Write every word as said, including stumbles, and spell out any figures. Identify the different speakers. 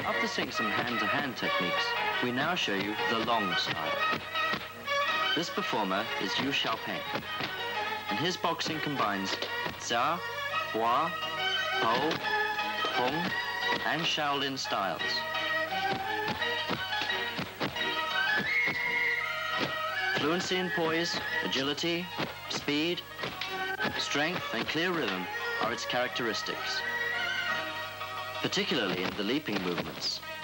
Speaker 1: After seeing some hand-to-hand techniques, we now show you the long style. This performer is Yu Xiao Peng, and his boxing combines Xia, Hua, Po, Hong, and Shaolin styles. Fluency in poise, agility, speed, strength, and clear rhythm are its characteristics, particularly in the leaping movements.